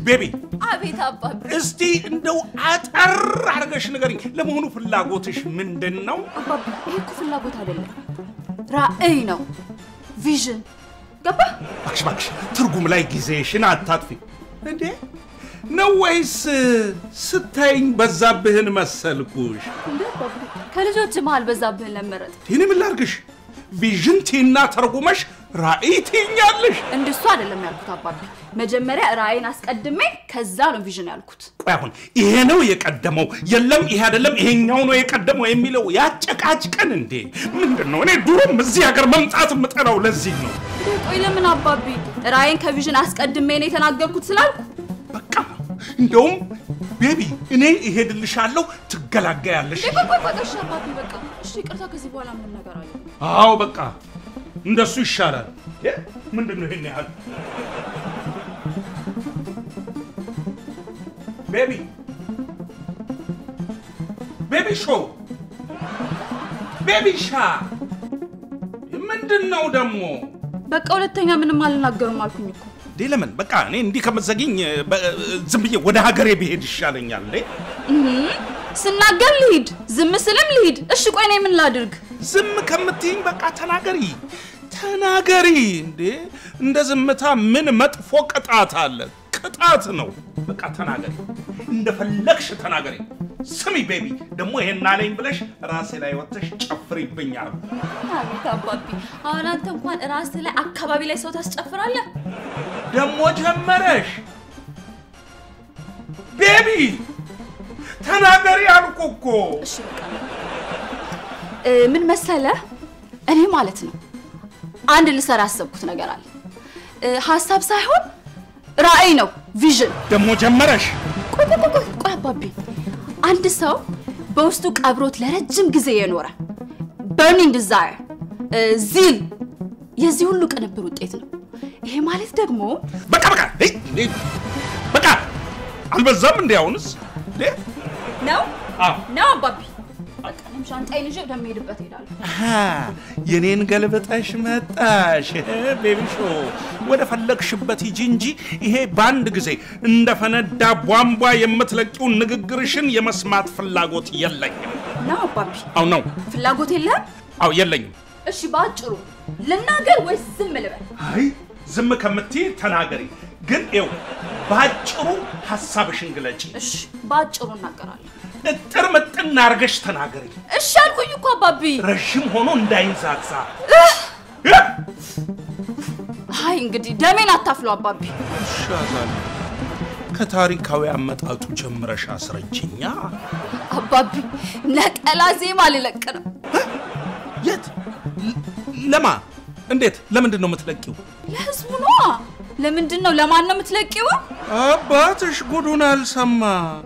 ቤቢ አቤት አባቢ እስቲ እንደው አጠር አርገሽ ንገሪኝ ለመሆኑ ፍላጎትሽ ምንድነው አባቢ ይሄ እኮ ፍላጎት አይደለም ራእይ ነው ቪዥን ገባ አክሽ ትርጉም ላይ ጊዜሽን አታጥፊ እንዴ ነው ወይስ ስታይኝ በዛብህን መሰልኩሽ እንዴ አባቢ ከልጆች መሃል በዛብህን ለመረጥ ይሄን ምን ላርግሽ ቪዥን ቲና ተርጉመሽ ራእይ ቲኛለሽ እንደሱ አይደለም ያልኩት አባቢ መጀመሪያ ራእይን አስቀድሜ ከዛ ነው ቪዥን ያልኩት ቆይ አሁን ይሄ ነው የቀደመው የለም ይሄ አይደለም ይሄኛው ነው የቀደመው የሚለው ያጨቃጭቀን እንዴ ምንድነው እኔ ድሮም እዚህ ሀገር መምጣት ምጠራው ለዚህ ነው ቆይ ለምን አባቢ ራእይን ከቪዥን አስቀድሜ ነው የተናገርኩት ስላልኩ በቃ እንደውም ቤቢ እኔ እሄድልሻለሁ ትገላጋያለሽ ቆይ እሺ አባቢ በቃ እሺ ይቅርታ ከዚህ በኋላ ምን ነገር አለ አዎ በቃ እንደሱ ይሻላል ምንድነው ይሄን ያህል ቤቢ ሾው ቤቢ ሻ ምንድነው ደግሞ በቃ ሁለተኛ ምንም አልናገርም አልኩኝ እኮ ለምን በቃ እኔ እንዲህ ከመዘግኝ ዝም ብዬ ወደ ሀገሬ ብሄድ ይሻለኛል ስናገር ልሂድ ዝም ስልም ልሂድ እሺ ቆይ እኔ ምን ላድርግ ዝም ከምትይኝ በቃ ተናገሪ እንዴ እንደ ዝምታ ምን መጥፎ ቅጣት አለ ቅጣት ነው በቃ ተናገሪ እንደፈለግሽ ተናገሪ ስሚ ቤቢ ደሞ ይሄን አለኝ ብለሽ ራሴ ላይ ወጥተሽ ጨፍሪብኛል አቤት አባቢ አሁን አንተ እንኳን ራስ ላይ አካባቢ ላይ ሰው ታስጨፍራለህ ደሞ ጀመረሽ ቤቢ ተናገሪ አልኩኮ እሺ በቃ ምን መሰለ እኔ ማለት ነው አንድ ልሰራ አሰብኩት ነገር አለ ሐሳብ ሳይሆን ራእይ ነው ቪዥን ደሞ ጀመረሽ ቆይ አባቢ አንድ ሰው በውስጡ ቀብሮት ለረጅም ጊዜ የኖረ burning desire ዚል የዚህ ሁሉ ቅንብር ውጤት ነው ይሄ ማለት ደግሞ በቃ አልበዛም እንዴ አሁንስ ነው አባቢ በቃ እኔም ሻንጣዬን ይዤ ወደምሄድበት እሄዳለሁ የኔን ገልብጠሽ መጣሽ ቤቢ ሾ ወደ ፈለግሽበት ሂጂ እንጂ ይሄ ባንድ ጊዜ እንደፈነዳ ቧንቧ የምትለቂው ንግግርሽን የመስማት ፍላጎት የለኝም ነው አባቢ አው ነው ፍላጎት የለም አው የለኝም እሺ ባጭሩ ልናገር ወይስ ዝም ልበል አይ ዝም ከምትይ ተናገሪ ግን ይው ባጭሩ ሐሳብሽን ግለጪ እሺ ባጭሩ እናገራለሁ እጥር መጥና አርገሽ ተናገሪ እሺ አልኩኝ እኮ አባቢ ረጅም ሆኖ እንዳይንዛዛ አይ እንግዲህ ደሜን አታፍለው አባቢ ሻዛል ከታሪካዊ አመጣጡ ጀምረሽ አስረጅኛ አባቢ ነጠላ ዜማ ልለቅነ የት ለማ እንዴት ለምንድን ነው የምትለቂው ለህዝቡ ነው ለምንድን ነው ለማን ነው የምትለቂው አባትሽ ጉዱን አልሰማ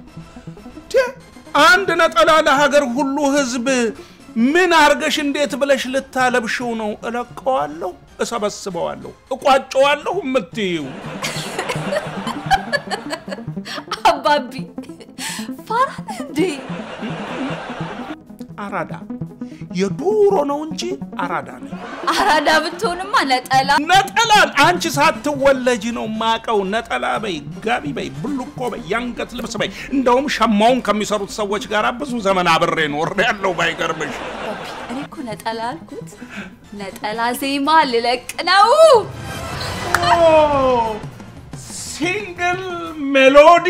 አንድ ነጠላ ለሀገር ሁሉ ህዝብ ምን አርገሽ እንዴት ብለሽ ልታለብሽው ነው እለቀዋለሁ እሰበስበዋለሁ እቋጨዋለሁ ምትዩ አባቢ ፋራን እንዴ አራዳ የዱሮ ነው እንጂ አራዳ ነው አራዳ ብትሆንማ ነጠላ አንቺ ሳትወለጂ ነው ማቀው ነጠላ በይ ጋቢ በይ ብሉኮ በይ ያንገት ልብስ በይ እንደውም ሸማውን ከሚሰሩት ሰዎች ጋር ብዙ ዘመን አብሬ ኖር ያለው ባይገርምሽ እኔ እኮ ነጠላ አልኩት ነጠላ ዜማ ልለቅ ነው ሲንግል ሜሎዲ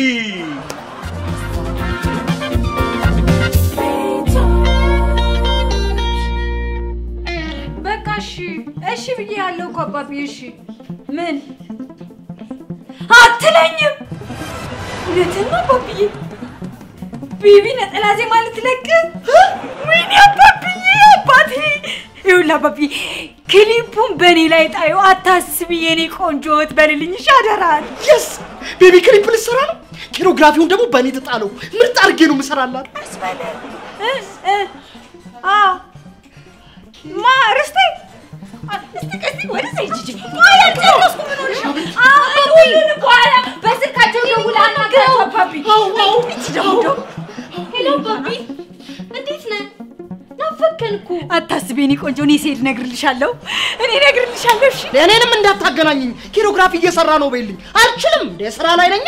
እሺ ብዬ ያለው እኮ አባቢ እሺ ምን አትለኝም ለተና አባቢ ቤቢ ነጠላ ዜማ ልትለቅ ወይኔ አባቢ ይውላ አባቢ ክሊፑን በኔ ላይ ጣዩ አታስቢ የኔ ቆንጆት በልልኝ ሻደራል yes ቤቢ ክሊፕ ልሰራ ነው ኮሪዮግራፊውን ደግሞ በኔ ተጣለው ምርጥ አርጌ ነው መሰራላት አስባለ ማርስቴ እስቲ ወደ ዘይጂ ማያ ተረስኩ ምን ሆነሽ ሁሉን በኋላ በስልካቸው ደውላና ፓፒ እቺ ደግሞ ሄሎ ፓፒ እንዴት ነህ ናፈቅ ተፈከንኩ አታስቤኒ ቆንጆ እኔ ሲሄድ ነግርልሻለሁ እሺ ለእኔንም እንዳታገናኝኝ ኪሮግራፊ እየሰራ ነው በይልኝ አልችልም እንደ ስራ ላይ ነኛ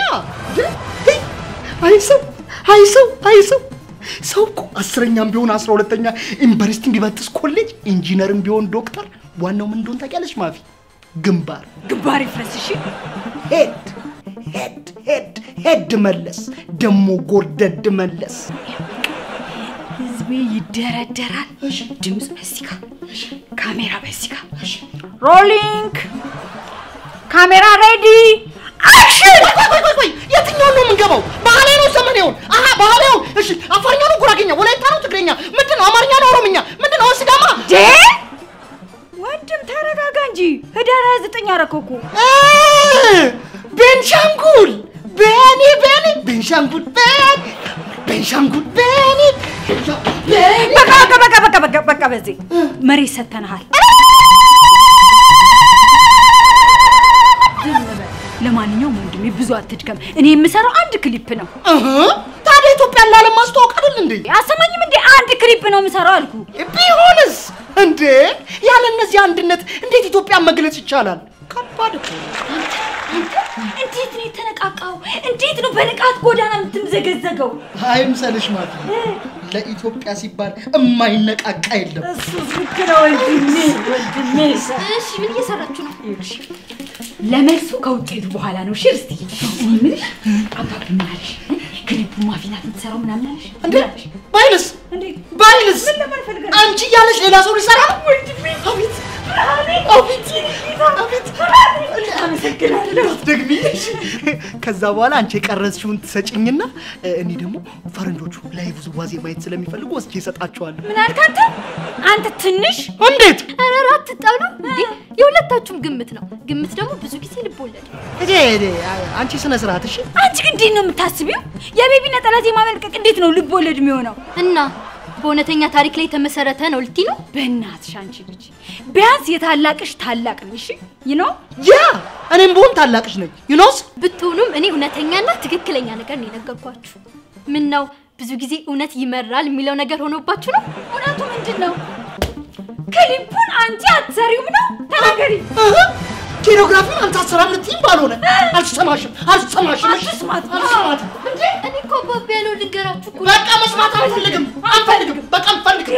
አይሰው ሰው እኮ 10ኛም ቢሆን 12ኛ ዩኒቨርሲቲ ቢበጥስ ኮሌጅ ኢንጂነርም ቢሆን ዶክተር ዋናው ምን እንደሆነ ታውቂያለሽ ማፊ ግንባር ይፍረስ እሺ ሄድ መለስ ደሞ ጎርደድ መለስ ህዝቤ ይደረደራል ድምጽ በሲካ ካሜራ በሲካ ሮሊንግ ካሜራ ሬዲ አክሽን ቆይ የትኛው ነው የምንገባው ባህላዊ ነው ዘመኔው ባህላዊ እሺ አፋርኛ ነው ጉራጌኛ ወላይታ ነው ትግሬኛ ምንድነው አማርኛ ነው ኦሮምኛ ምንድነው ሲዳማ ወንድም ተረጋጋ እንጂ ህዳር 29 አረከኩ ቤንሻንጉል በቃ በዚህ መሬት ሰተናል ለማንኛውም ወንድሜ ብዙ አትድከም እኔ የምሰራው አንድ ክሊፕ ነው ታዲያ ኢትዮጵያን ላለማስተዋወቅ አይደል እንዴ አሰማኝም እንዴ አንድ ክሊፕ ነው የምሰራው አልኩ ቢሆንስ እንዴ ያለ እነዚህ አንድነት እንዴት ኢትዮጵያን መግለጽ ይቻላል ከባድ እኮ እንዴት ነው የተነቃቃው እንዴት ነው በንቃት ጎዳና የምትዘገዘገው አይምሰልሽ ማለት ለኢትዮጵያ ሲባል የማይነቃቃ የለም እሱ ዝክረው ወንድሜ እሺ ምን እየሰራችሁ ነው ለመልሱ ከውጤቱ በኋላ ነው ሽርስቲ እኔ ምንሽ አባብኛለሽ ክሊፑ ማፊናት የምትሰራው ምናምን አለሽ እንዴ ባይልስ ምን ለምን ፈልገሽ አንቺ ያለሽ ሌላ ሰው ሊሰራ ወንድሜ አቤት አመሰግናለሁ ደግሜ ከዛ በኋላ አንቺ የቀረጽሽውን ትሰጪኝና እኔ ደግሞ ፈረንጆቹ ላይቭ ዝዋዜ ማየት ስለሚፈልጉ ወስጄ እሰጣቸዋለሁ ምን አልካንተ አንተ ትንሽ እንዴት አራራት ተጣሉ እንዴ የሁለታችሁም ግምት ነው ግምት ደግሞ ብዙ ጊዜ ልቦለድ እዴ አንቺ ስነ ስርዓት እሺ አንቺ ግን እንዴት ነው የምታስቢው የቤቢ ነጠላ ዜማ መልቀቅ እንዴት ነው ልቦለድ የሚሆነው እና በእውነተኛ ታሪክ ላይ ተመሰረተ ነው ልቲ ነው በእናትሽ አንቺ ልጅ ቢያንስ የታላቅሽ ታላቅ ነሽ ያ እኔም ቦን ታላቅሽ ነኝ ዩኖስ ብትሆኑም እኔ እውነተኛና ትክክለኛ ነገር ነው የነገርኳችሁ ምን ነው ብዙ ጊዜ እውነት ይመራል የሚለው ነገር ሆኖባችሁ ነው እውነቱ ምንድነው ክሊፑን አንቺ አትሰሪውም ነው ተናገሪ ኪሮግራፊን አንተ አሰራም ልትይም ባልሆነ አልሰማሽም አትስማት እንዴ እኔ እኮ ባባ ያለው ልንገራችሁ እኮ በቃ መስማት አንፈልግም በቃ አንፈልግም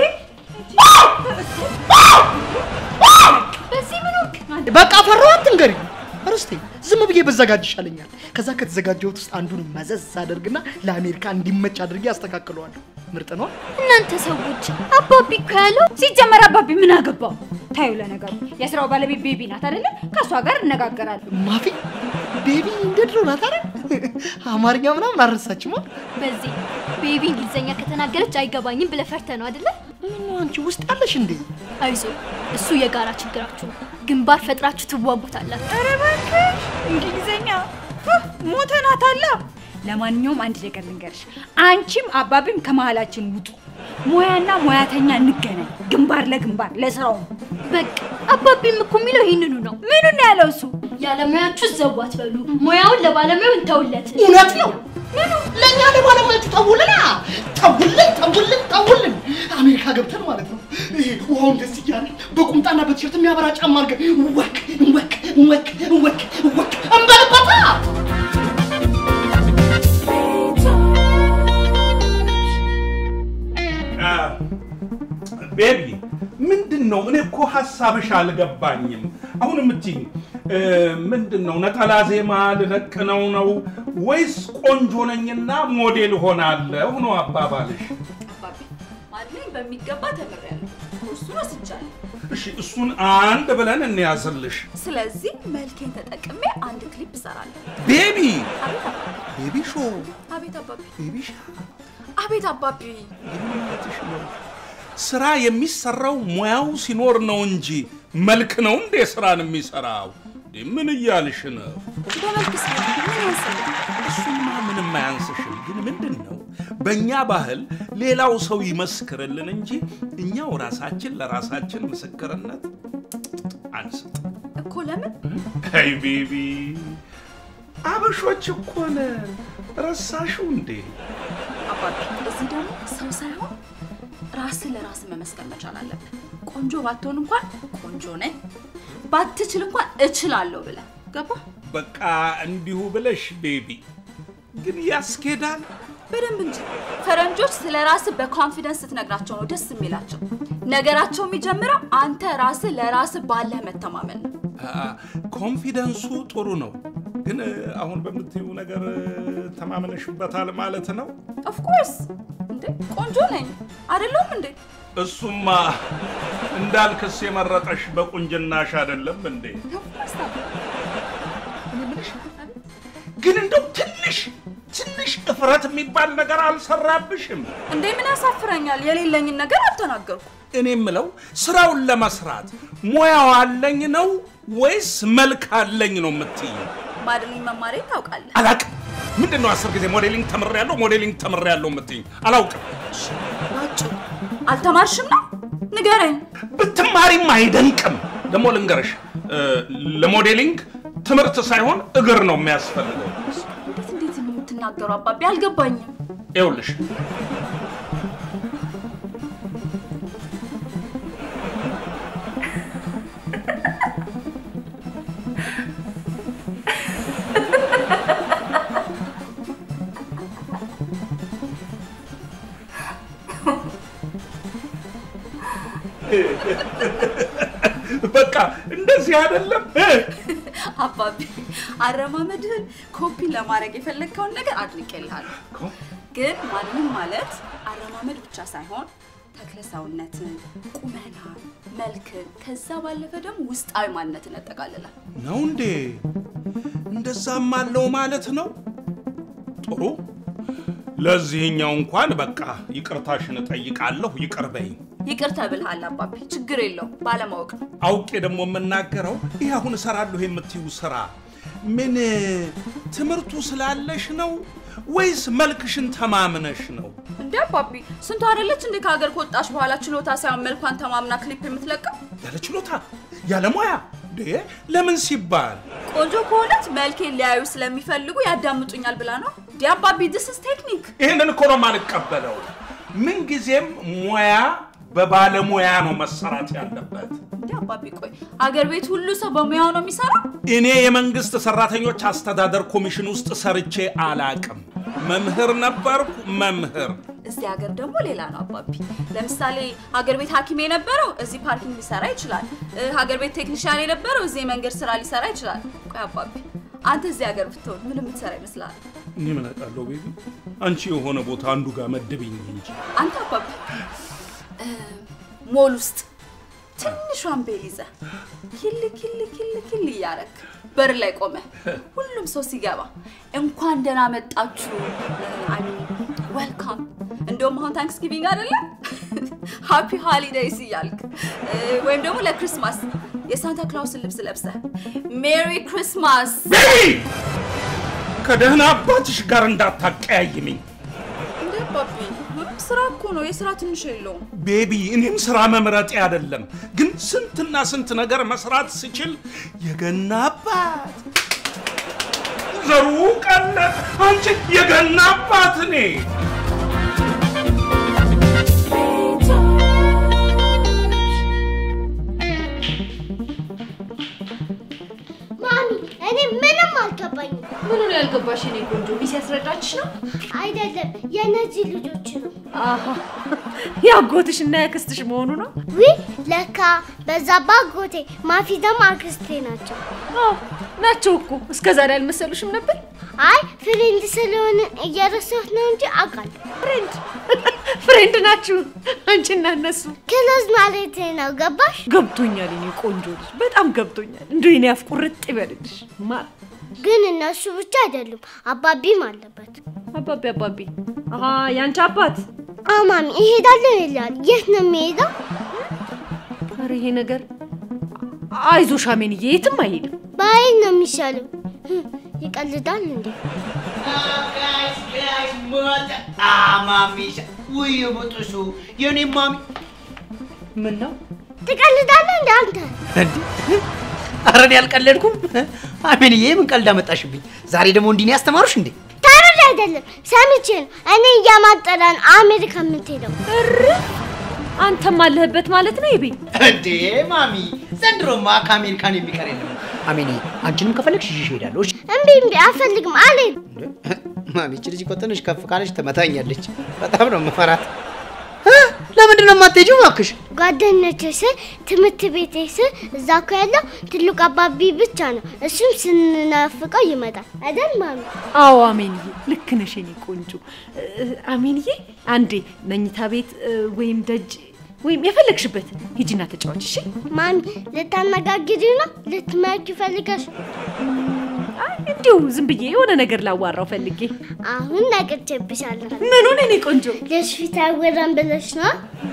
በዚህ ምን ወቅ በቃ ፈራው አትንገሪ አርስቴ ዝም ብዬ በዘጋጅ ይሻለኛል ከዛ ከተዘጋጀሁት ውስጥ አንዱን መዘዝ አድርግና ለአሜሪካ እንዲመች አድርጌ አስተካክለዋለሁ ምርጥ ነው እናንተ ሰዎች አባቢ እኮ ያለው ሲጀመር አባቢ ምን አገባው ታዩ ለነገሩ የስራው ባለቤት ቤቢ ናት አይደል ከሷ ጋር እንነጋገራለን ማፊ ቤቢ እንደድሮ ናት አይደል አማርኛ ምናምን አረሳችማ በዚህ ቤቢ እንግሊዘኛ ከተናገረች አይገባኝም ብለ ፈርተ ነው አይደል ምን አንቺ ውስጥ አለሽ እንዴ አይዞ እሱ የጋራ ችግራችሁ ግንባር ፈጥራችሁ ትዋጉታላችሁ ኧረ እባክሽ እንግሊዘኛ ሞተናታላ ለማንኛውም አንድ ነገር ልንገርሽ አንቺም አባቢም ከመሃላችን ውጡ ሙያና ሙያተኛ እንገናኝ ግንባር ለግንባር ለስራው በቃ አባቢም እኮ የሚለው ይሄንኑ ነው ምኑን ያለው እሱ ያለ ሙያችሁ ዘዋት በሉ ሙያውን ለባለሙያው እንተውለት እውነት ነው ለኛ ለባለሙያው ተውልን አሜሪካ ገብተን ማለት ነው ውሃው ደስ ይያል በቁምጣና በቲሸርት የሚያበራ ጫማ አድርገን ወክ አንበልባታ ቤቢ ምንድነው እኔ እኮ ሐሳብሽ አልገባኝም አሁን ምትኝ ምንድነው ነጠላ ዜማ ልለቅነው ነው ወይስ ቆንጆ ነኝና ሞዴል ሆናለሁ ነው አባባልሽ አባቢ ማለኝ በሚገባ ተመረያለሁ እሱን ወስጃለሁ እሺ እሱን አንድ ብለን እንያዝልሽ ስለዚህ መልኬን ተጠቅሜ አንድ ክሊፕ እሰራለሁ ቤቢ ቤቢ ሾ አቤት አባቢ ቤቢ ሾ አቤት አባቢ ስራ የሚሰራው ሙያው ሲኖር ነው እንጂ መልክ ነው እንዴ ስራን የሚሰራው ምን እያልሽ ነው በመልክስ ምን ያንሰል እሱማ ምንም አያንስሽም ግን ምንድነው በእኛ ባህል ሌላው ሰው ይመስክርልን እንጂ እኛው ራሳችን ለራሳችን ምስክርነት አንስጥ እኮ ለምን አይ ቤቢ አበሾች እኮ ነን ረሳሽው እንዴ አባቢ እዚህ ደግሞ ሰው ሳይሆን ራስ ለራስ መመስከር መቻል አለብህ ቆንጆ ባትሆን እንኳን ቆንጆ ነኝ ባትችል እንኳን እችላለሁ ብለ ገባ በቃ እንዲሁ ብለሽ ቤቢ ግን ያስኬዳል በደንብ እንጂ ፈረንጆች ስለ ራስ በኮንፊደንስ ስትነግራቸው ነው ደስ የሚላቸው ነገራቸው የሚጀምረው አንተ ራስ ለራስ ባለ መተማመን ነው ኮንፊደንሱ ጥሩ ነው ግን አሁን በምትዩ ነገር ተማመነሽበታል ማለት ነው ኦፍ ኮርስ እንዴ ቆንጆ ነኝ አይደለም እንዴ እሱማ እንዳልከስ የመረጠሽ በቁንጅናሽ አይደለም እንዴ ግን እንደው ትንሽ እፍረት የሚባል ነገር አልሰራብሽም እንዴ ምን ያሳፍረኛል የሌለኝ ነገር አልተናገርኩ እኔም ምለው ስራውን ለመስራት ሙያው አለኝ ነው ወይስ መልክ አለኝ ነው የምትይ ማድሊንግ መማሬ ታውቃለህ አላቅ ምንድነው 10 ጊዜ ሞዴሊንግ ተምሬያለሁ የምትይ አላውቅም ናቹ አልተማርሽም ነው ንገረኝ ብትማሪም አይደንቅም ደሞ ልንገርሽ ለሞዴሊንግ ትምርት ሳይሆን እግር ነው የሚያስፈልገው እንዴት ነው የምትናገረው አባቢ አልገባኝም ይኸውልሽ በቃ እንደዚህ አይደለም አባቢ አረማመድህን ኮፒ ለማድረግ የፈለከውን ነገር አድርቄልሃለሁ ግን ማንም ማለት አረማመድ ብቻ ሳይሆን ተክለሰውነትን ቁመና መልክ ከዛ ባለፈ ደግሞ ውስጣዊ ማንነትን ያጠቃልላል ነው እንዴ እንደዛም አለው ማለት ነው ጥሩ ለዚህኛው እንኳን በቃ ይቅርታሽን ጠይቃለሁ ይቅርበኝ ይቅርታ ብልሃል አባቢ ችግር የለው ባለማወቅ አውቄ ደግሞ መናገረው ይሄ አሁን ሰራለሁ የምትዩ ስራ ምን ትምርቱ ስላለሽ ነው ወይስ መልክሽን ተማምነሽ ነው እንዴ አባቢ ስንት አይደለች እንዴ ከሀገር ከወጣሽ በኋላ ችሎታ ሳይሆን መልኳን ተማምና ክሊፕ የምትለቀው ያለ ችሎታ ያለ ሙያ እንዴ ለምን ሲባል ቆንጆ ከሆነች መልኬን ሊያዩ ስለሚፈልጉ ያዳምጡኛል ብላ ነው ዲያባቢ this is technique ይሄንን እኮ ነው ማልቀበለው ምን ጊዜም ሙያ በባለሙያ ነው መሰራት ያለበት ዲያባቢ ቆይ ሀገር ቤት ሁሉ ሰው በሙያው ነው የሚሰራው እኔ የመንግስት ሰራተኞች አስተዳደር ኮሚሽን ውስጥ ሰርቼ አላቅም መምህር ነበርኩ መምህር እዚህ ሀገር ደግሞ ሌላ ነው አባቢ ለምሳሌ ሀገር ቤት ሐኪም የነበረው እዚህ ፓርኪንግ ሊሰራ ይችላል ሀገር ቤት ቴክኒሻን የነበረው እዚህ መንገድ ስራ ሊሰራ ይችላል ቆይ አባቢ አንተ እዚህ ሀገር ብትሆን ምን የምትሰራ ይመስላል እኔ ምን አውቃለሁ ቤቢ አንቺ የሆነ ቦታ አንዱ ጋር መድብኝ እንጂ አንተ አባቢ ሞል ውስጥ ትንሿን ቤሊዛ ኪል ያረክ በር ላይ ቆመ ሁሉም ሰው ሲገባ እንኳን ደህና መጣችሁ አይ ሚን ዌልካም እንደውም አሁን ታንክስጊቪንግ አይደለ ሃፒ ሃሊዴይስ ይያልክ ወይም ደግሞ ለክሪስማስ የሳንታ ክላውስ ልብስ ለብሰህ ሜሪ ክሪስማስ ከደህና አባትሽ ጋር እንዳታቀያይምኝ እንዴ ባቢ ስራ እኮ ነው የስራ ትንሽ የለው ቤቢ እኔም ስራ መምረጥ አይደለም ግን ስንትና ስንት ነገር መስራት ሲችል የገና አባት ዘሩ ቀለ አንቺ የገና አባት ነኝ እኔ ምንም አልገባኝ ምን ነው ያልገባሽ እኔ ቆንጆ ሚስ ያስረዳችሽ ነው አይደለም የነዚህ ልጆች ነው አሃ ያጎትሽና ያክስትሽ መሆኑ ነው ወይ ለካ በዛባ ጎቴ ማፊ ደግሞ አክስቴ ናቸው ናቸው እኮ እስከዛሬ አልመሰሉሽም ነበር አይ ፍሬንድ ስለሆነ እየረሳሁት ነው እንጂ አውቃለሁ ፍሬንድ ናችሁ አንቺና እነሱ ክሎዝ ማለት ነው ገባሽ ገብቶኛል እኔ ቆንጆ ልጅ በጣም ገብቶኛል እንደው እኔ አፍቁርጥ ይበልልሽ ማ ግን እነሱ ብቻ አይደሉም አባቢም አለበት አባቢ አሃ ያንቺ አባት ማሚ ይሄዳል ይላል የት ነው የሚሄደው ኧረ ይሄ ነገር አይዞሽ አሜንዬ የትም አይሄድም ባይ ነው የሚሻለው ይቀልዳል እንዴ ጋይስ ሞት ማሚሽ ወይ ወጥሱ የኔ ማሚ ምን ነው ትቀልዳለህ እንዴ አንተ እንዴ አረን ያልቀለድኩም አሜንዬ ምን ቀልድ አመጣሽብኝ ዛሬ ደግሞ እንዲህ ያስተማሩሽ እንዴ ታረድ አይደለም ሰምቼ እኔ ያማጠራን አሜሪካ የምትሄደው አንተም አለህበት ማለት ነው ይቤ እንዴ ማሚ ዘንድሮማ ከአሜሪካን የሚቀር የለም አሜኒ አንቺንም ከፈለግሽ ይዤሽ እሄዳለሁ እምቢ አልፈልግም አለኝ ማሚ እቺ ልጅ እኮ ትንሽ ከፍ ካለች ትመታኛለች በጣም ነው የምፈራት ለምንድን ነው የማትሄጂው እባክሽ ጓደኞቼስ ትምህርት ቤቴስ እዛ እኮ ያለው ትልቅ አባቢ ብቻ ነው እሱም ስንናፍቀው ይመጣል አይደል ማሚ አዎ አሜንዬ ልክ ነሽ የኔ ቆንጆ አሜንዬ አንዴ መኝታ ቤት ወይም ደጅ ወይም የፈለግሽበት ሂጂና ተጫወች እሺ ማሚ ልታነጋግሪው ነው ልትመጪ ፈልገሽ እንዲሁ ዝም ብዬ የሆነ ነገር ላዋራው ፈልጌ አሁን ነቅቼብሻለሁ ምኑን እኔ ቆንጆ ለሽፊት አወራን ብለሽ ነው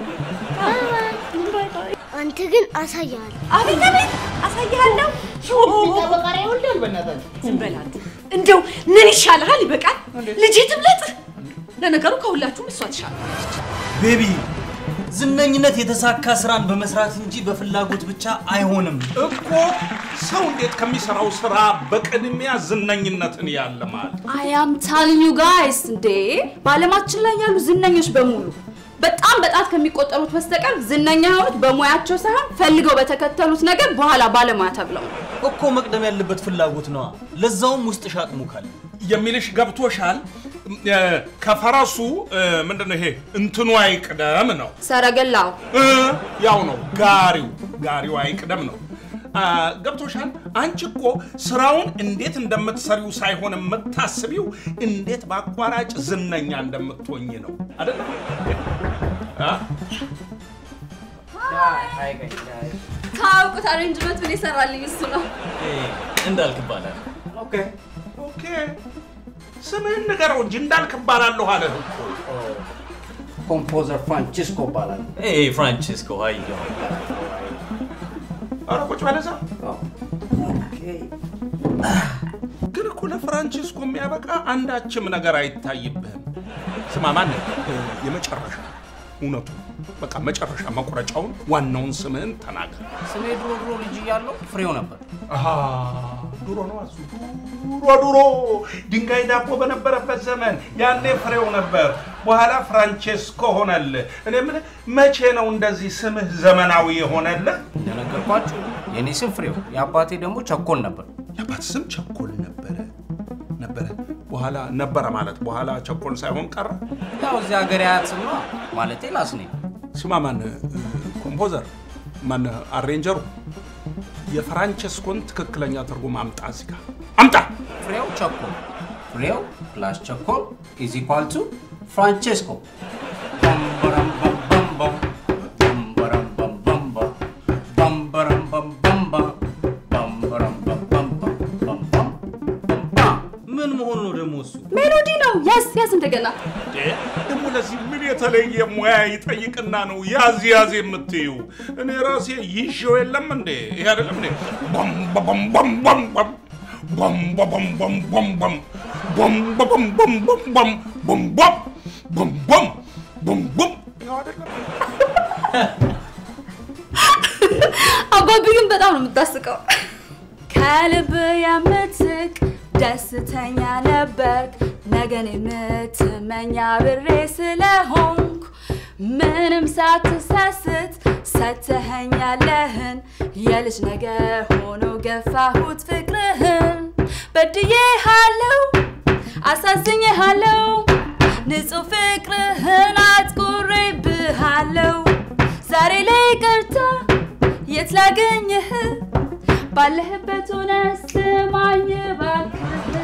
አንተ ግን አሳያለሁ አቤት አሳያለሁ ተበቃሪ ወልደል በእናታችሁ ዝም በላት እንደው ምን ይሻልሃል ይበቃል ልጅ ትብለጥ ለነገሩ ከሁላችሁም እሷ ትሻላለች ቤቢ ዝነኝነት የተሳካ ስራን በመስራት እንጂ በፍላጎት ብቻ አይሆንም እኮ ሰው እንዴት ከሚሰራው ስራ በቅድሚያ ዝነኝነትን ያለማል I am telling you guys እንዴ ባለማችን ላይ ያሉ ዝነኞች በሙሉ በጣም በጣት ከሚቆጠሩት በስተቀር ዝነኛ የሆኑት በሙያቸው ሳይሆን ፈልገው በተከተሉት ነገር በኋላ ባለሙያ ተብለው እኮ መቅደም ያለበት ፍላጎት ነው ለዛውም ውስጥ ሻቅሙ ካለ የሚልሽ ገብቶሻል ከፈራሱ ምንድነው ይሄ እንትኑ አይቅደም ነው ሰረገላው ያው ነው ጋሪው አይቅደም ነው ገብቶሻል አንቺ እኮ ስራውን እንዴት እንደምትሰሪው ሳይሆን የምታስቢው እንዴት ባቋራጭ ዝነኛ እንደምትሆኚ ነው አይደል ሃይ ጋይስ ታውቁት አሬንጅመንት ምን ይሰራልኝ እሱ ነው እንዳልክ ይባላል ኦኬ ስምህን ንገረው እንጂ እንዳልክ እባላለሁ አለ ኮምፖዘር ፍራንቺስኮ ይባላል ፍራንቺስኮ ሃይ ኧረ ቁጭ በለዛ ግን እኮ ለፍራንቺስኮ የሚያበቃ አንዳችም ነገር አይታይብህም ስማ ማን የመጨረሻ እውነቱ በቃ መጨረሻ መቁረጫውን ዋናውን ስምህን ተናገር ስሜ ድሮ ልጅ ያለው ፍሬው ነበር ድሮ ነው አሱ ድሮ ድንጋይ ዳቦ በነበረበት ዘመን ያኔ ፍሬው ነበር በኋላ ፍራንቺስኮ ሆነል እኔ ምን መቼ ነው እንደዚህ ስምህ ዘመናዊ የሆነልህ እንደነገርኳችሁ የኔ ስም ፍሬው ያባቴ ደግሞ ቸኮል ነበር ያባት ስም ቸኮል ነበረ በኋላ ነበረ ማለት በኋላ ቸኮል ሳይሆን ቀረ ያው እዚህ ሀገር ያጽም ነው ማለቴ ላስኔ ስማ ማን ኮምፖዘር ማን አሬንጀሩ የፍራንቺስኮን ትክክለኛ ትርጉም አምጣ እዚህ ጋር አምጣ ፍሬው ቸኮል ፍሬው ፕላስ ቸኮል is equal to ፍራንቺስኮ በምበረም በምበም በምበረም በምበም በምበረም በምበም በምበረም በምበም ምን መሆኑ ነው ደግሞ እሱ ሜሎዲ ነው ያስ እንደገና ደግሞ ለዚህ ምን የተለየ ሙያ ይጠይቅና ነው ያዝ የምትዩ እኔ ራሴ ይሽው የለም እንዴ ይሄ አይደለም እንዴ በም በም በም በም በም በም በም በም በም በም በም በም በም በም በም በም በም በም በም ያው አይደለም አባቢ ግን በጣም ነው የምታስቀው ከልብ የምትስቅ ደስተኛ ነበርክ ነገን የምትመኛ ብሬ ስለሆንኩ ምንም ሳትሰስት ሰተኸኛለህን የልጅ ነገር ሆኖ ገፋሁት ፍቅርህን በድዬሃለው አሳዝኜሃለው ንጹህ ፍቅርህን አጥቁሬብሃለው ዛሬ ላይ ቀርታ የት ላገኝህ ባለህበት ሆነህ ስማኝ እባክህ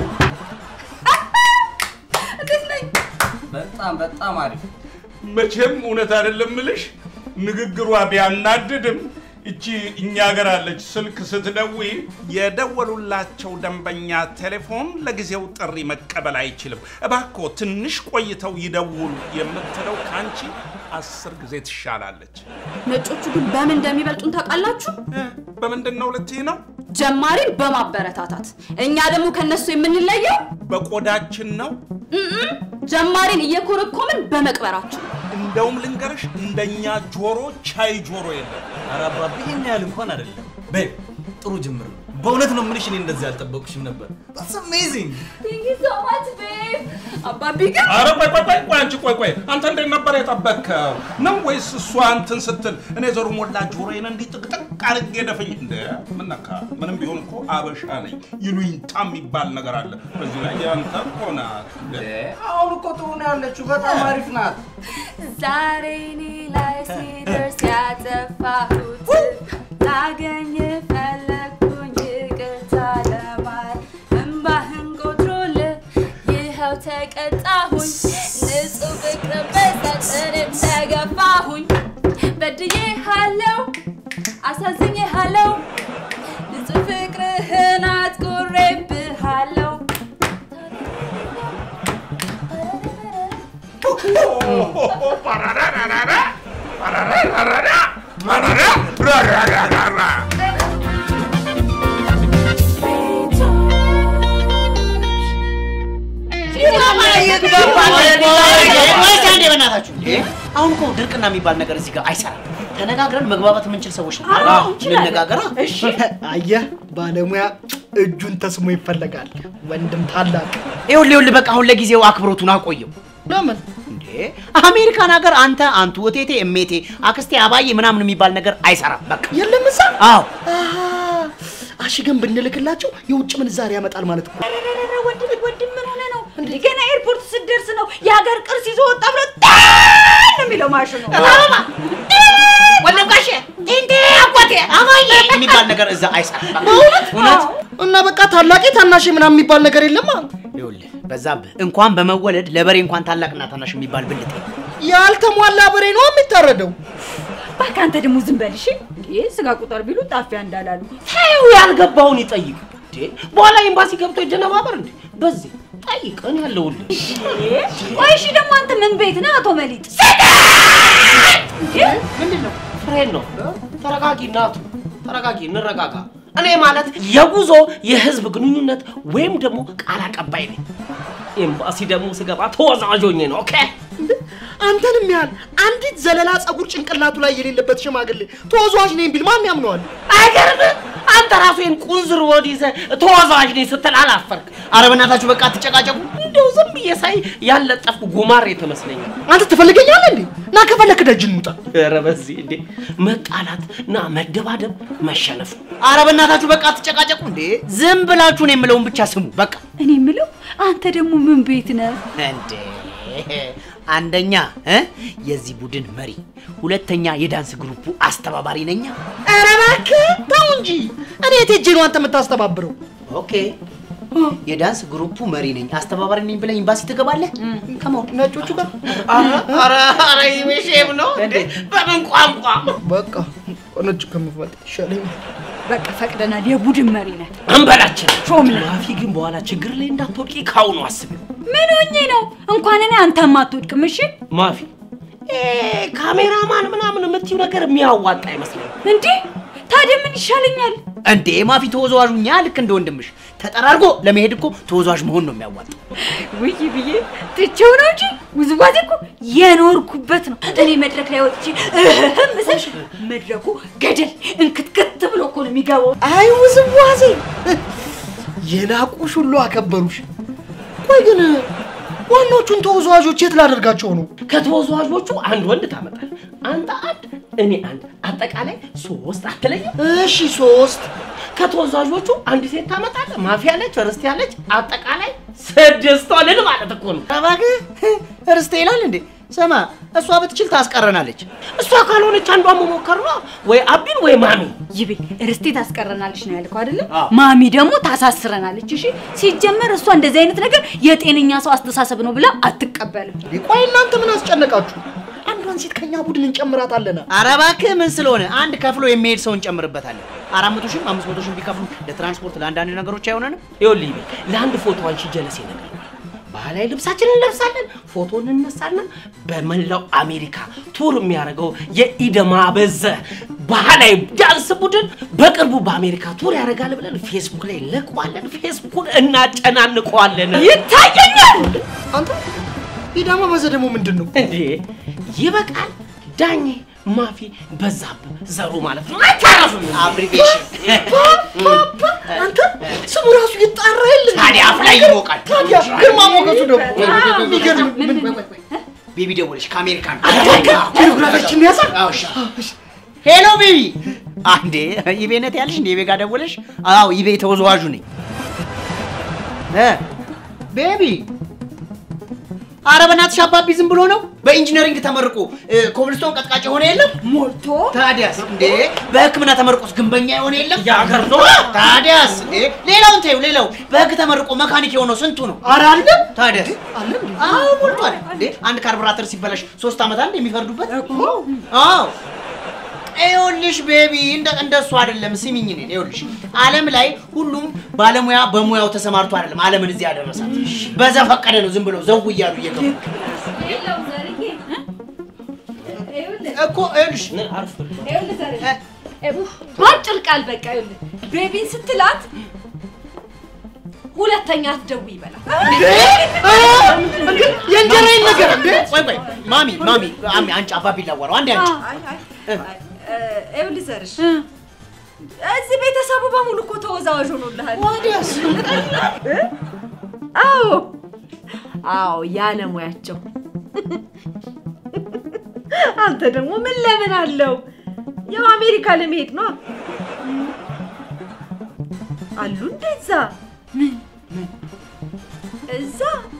በጣም አሪፍ መቼም እውነት አይደለም ልሽ ንግግሯ ቢያናድድም እቺ እኛ ሀገር አለች ስልክ ስትደውይ የደወሉላቸው ደንበኛ ቴሌፎን ለጊዜው ጥሪ መቀበል አይችልም እባክዎ ትንሽ ቆይተው ይደውሉ የምትለው ካንቺ 10 ጊዜ ትሻላለች ነጮቹ ግን በምን እንደሚበልጡን ታውቃላችሁ በመንደነው ለቲ ነው ጀማሪን በማበረታታት እኛ ደግሞ ከነሱ የምንለየው በቆዳችን ነው ጀማሪን እየኮረኮምን በመቅበራችን እንደውም ልንገርሽ እንደኛ ጆሮ ቻይ ጆሮ የለም አራባብ ይሄን ያህል እንኳን አይደለም በይ ጥሩ ጅምር በእውነት ነው ምንሽ እኔ እንደዚህ አልጠበቅሽም ነበር That's amazing Thank you so much babe አባቢ ግን ኧረ ቆይ አንቺ ቆይ አንተ እንዴት ነበር የጠበቅከው ነው ወይስ እሷ አንተን ስትል እኔ ዘሩ ሞላ ጆሮዬን እንዲህ ጥቅጥቅ አድርጌ ደፈኝ እንደ ምን ነካ ምንም ቢሆን እኮ አበሻ ነኝ ይሉኝታ የሚባል ነገር አለ በዚህ ላይ ያንተ እኮ ናት አሁን እኮ ጥሩ ነው ያለችው በጣም አሪፍ ናት ዛሬ እኔ ላይ ሲደርስ ያጠፋሁት ላገኝ ፈለግኩኝ ይቅርታ ለማለት እምባህን ቆጥሮልህ ይኸው ተቀጣሁኝ ንጹህ ፍቅር በሰጥንም ተገፋሁኝ በድዬሃለሁ አሳዝኜሃለሁ ንጹህ ፍቅርህን አትቆሬብሃለሁ አሁን እኮ ድርቅና የሚባል ነገር እዚህ ጋር አይሰራም ተነጋግረን መግባባት የምንችል ሰዎች ነን እንነጋገራ እሺ አየህ ባለሙያ እጁን ተስሞ ይፈልጋል ወንድም ታላቅ ይኸውልህ በቃ አሁን ለጊዜው አክብሮቱን አቆየው ለምን እንዴ አሜሪካን ሀገር አንቱ ወቴቴ እሜቴ አክስቴ አባዬ ምናምን የሚባል ነገር አይሰራም በቃ የለም እዛ አዎ አሽገን ብንልክላቸው የውጭ ምንዛሬ ያመጣል ማለት እኮ ወንድም ምን ሆነ ነው እንዴ ገና ኤርፖርት ስደርስ ነው የሀገር ቅርስ ይዞ ወጣ ብሎ ነው የሚለው ማሽኑ ወንድም ጋሼ እንዴ አባቴ አባዬ የሚባል ነገር እዛ አይሰራም እውነት እና በቃ ታላቄ ታናሽ ምናምን የሚባል ነገር የለም ይኸውልህ በዛብህ እንኳን በመወለድ ለበሬ እንኳን ታላቅና ታናሽ የሚባል ብልጥ ያልተሟላ በሬ ነው የሚታረደው በቃ አንተ ደግሞ ዝም በል እሺ ይሄ ስጋ ቁጥር ቢሉ ጣፊያ እንዳላሉ ታዩ ያልገባውን ይጠይቅ እንዴ በኋላ ኤምባሲ ገብቶ ይደነባበር እንዴ በዚህ ጠይቀን ያለውልህ ቆይ እሺ ደግሞ አንተ ምን ቤት ነህ አቶ መሊጥ ምንድነው ፍሬን ነው ተረጋጊ እናቱ ተረጋጊ እንረጋጋ እኔ ማለት የጉዞ የህዝብ ግንኙነት ወይም ደግሞ ቃል አቀባይ ነኝ ኤምባሲ ደግሞ ስገባ ተወዛጆኝ ነው ኦኬ አንተንም ያህል አንዲት ዘለላ ጸጉር ጭንቅላቱ ላይ የሌለበት ሽማግሌ ተወዛጅ ነኝ ቢል ማን ያምነዋል አይገርም አንተ ራስህን ቁንዝር ወዲዘ ተወዛጅ ነኝ ስትል አላፈርክ ኧረ በእናታችሁ በቃ ተጨቃጨቁ እንደው ዝም ብዬሳይ ያለጠፍኩ ጉማሬ ተመስለኛል አንተ ትፈልገኛለህ እንዴ ና ከፈለክ ደጅ እንውጣ ኧረ በዚህ እንዴ መጣላት ና መደባደብ መሸነፍ ኧረ በእናታችሁ በቃ ተጨቃጨቁ እንዴ ዝም ብላችሁ ነው የምለውን ብቻ ስሙ በቃ እኔ የምለው አንተ ደግሞ ምን ቤት ነህ እንዴ አንደኛ የዚህ ቡድን መሪ ሁለተኛ የዳንስ ግሩፑ አስተባባሪ ነኛ ኧረ እባክህ ተው እንጂ እኔ እቴጄ ነው አንተ የምታስተባብረው ኦኬ የዳንስ ግሩፑ መሪ ነኝ አስተባባሪ ነኝ ብለህ ኤምባሲ ትገባለህ ከማው ነጮቹ ጋር ኧረ ይመሽም ነው እንዴ በምን ቋንቋ በቃ ነጭ ከመፈጥ ይሻለኝ በቃ ፈቅደናል የቡድን መሪ ነህ አንበላችን ማፊ ግን በኋላ ችግር ላይ እንዳትወድቂ ካሁኑ አስቢው ምን ሆኜ ነው እንኳን እኔ አንተም አትወድቅም እሺ ማፊ ካሜራማን ምናምን የምትይው ነገር የሚያዋጣ አይመስልም እንዴ ታዲያ ምን ይሻለኛል እንዴ ማፊ ተወዛዋዡኛ ልክ እንደ ወንድምሽ ተጠራርጎ ለመሄድ እኮ ተወዛዋዥ መሆን ነው የሚያዋጣው ውይ ብዬ ትቼው ነው እንጂ ውዝዋዜ እኮ የኖርኩበት ነው እኔ መድረክ ላይ ወጥቼ ምሰሽ መድረኩ ገደል እንክትክት ብሎ እኮ ነው የሚገባው አይ ውዝዋዜ የናቁሽ ሁሉ አከበሩሽ ቆይ ግን ዋናዎቹን ተወዛዋዦች የት ላደርጋቸው ነው ከተወዛዋዦቹ አንድ ወንድ ታመጣል አንተ አንድ እኔ አንድ አጠቃላይ 3 አትለኝ እሺ 3 ከተወዛዋዦቹ አንድ ሴት ታመጣለ ማፊያ ነች ርስት ያለች አጠቃላይ 6 ወንድ ማለት እኮ ነው ታባገ ርስት ይላል እንዴ ሰማ እሷ ብትችል ታስቀረናለች እሷ ካልሆነች አንዷ መሞከር ነው ወይ አቢን ወይ ማሚ ይቤ ርስቴ ታስቀረናለች ነው ያልከው አይደል ማሚ ደግሞ ታሳስረናለች እሺ ሲጀመር እሷ እንደዚህ አይነት ነገር የጤነኛ ሰው አስተሳሰብ ነው ብላ አትቀበልም ቆይ እናንተ ምን አስጨነቃችሁ አንዷን ሴት ከኛ ቡድን እንጨምራታለን ኧረ እባክህ ምን ስለሆነ አንድ ከፍሎ የሚሄድ ሰው እንጨምርበታለን 400 ሺህ 500 ሺህ ቢከፍሉ ለትራንስፖርት ለአንዳንድ ነገሮች አይሆነንም ይኸውልህ ለአንድ ፎቶ አንቺ ጀለሴ ነገር ባህላዊ ልብሳችንን እንለብሳለን ፎቶ እንነሳለን በመላው አሜሪካ ቱር የሚያደርገው የኢደማበዘ ባህላዊ ዳንስ ቡድን በቅርቡ በአሜሪካ ቱር ያደርጋል ብለን ፌስቡክ ላይ ለቀዋለን ፌስቡክን እናጨናንቀዋለን ይታየኛል አንተ ኢደማበዘ ደግሞ ምንድነው እንዴ ይበቃል ዳኜ ማፊ በዛብህ ዘሩ ማለት ነው አይታረፍም አብሪቬሽን አንተ ስሙ ራሱ ይጣራ የለ ታዲያ አፍ ላይ ይሞቃል ታዲያ ግርማ ሞገሱ ደግሞ የሚገርም ቤቢ ደወለሽ ከአሜሪካን ቢሮግራፊያችን ያሳ ሄሎ ቤቢ አንዴ ይቤነት ያልሽ እንዴ ቤጋ ደወለሽ አዎ ይቤ ተወዛዋዡ ነኝ ቤቢ አረበናት ሻባቢ ዝም ብሎ ነው በኢንጂነሪንግ ተመርቆ ኮብልስቶን ቀጥቃጭ ሆነ የለም ሞልቶ ታዲያስ እንዴ በህክምና ተመርቆስ ግንበኛ ሆነ የለም ያገርዶ ታዲያስ እንዴ ሌላውን ታዩ ሌላው በህግ ተመርቆ መካኒክ የሆነው ስንቱ ነው አራለ ታዲያስ አለ አዎ ሞልቷል እንዴ አንድ ካርቡራተር ሲበላሽ 3 አመት አንድ የሚፈርዱበት አዎ አይውልሽ ቤቢ እንደሱ አይደለም ስሚኝ ነኝ አይውልሽ ዓለም ላይ ሁሉም ባለሙያ በሙያው ተሰማርቶ አይደለም ዓለምን እዚህ ያደረሳት በዘፈቀደ ነው ዝም ብለው ዘው ይያሉ እየገቡ እኮ አይውልሽ አርፍ አይውልሽ ዛሬ ባጭር ቃል በቃ አይውልሽ ቤቢን ስትላት ሁለተኛ አትደውይ ይበላል የእንጀራዬን ነገር እንዴ ቆይ ማሚ አንቺ አባቢ ላወራው አንዴ አንቺ አይውልሽ ዛሬ እዚህ ቤተሰቡ በሙሉ እኮ ተወዛዋዥ ሆኖልሃል ወዲያስ አዎ ያለ ሙያቸው አንተ ደግሞ ምን ለምን አለው ያው አሜሪካ ለመሄድ ነው አሉ እንደዛ ምን እዛ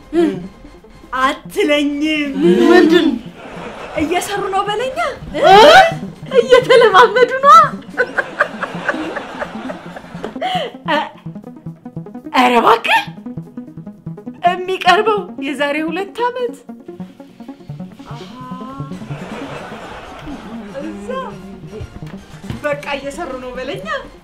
አትለኝም ምንድን እየሰሩ ነው በለኛ እየተለማመዱ ነው ኧረ እባክህ የሚቀርበው የዛሬ 2 አመት እዛ በቃ እየሰሩ ነው በለኛ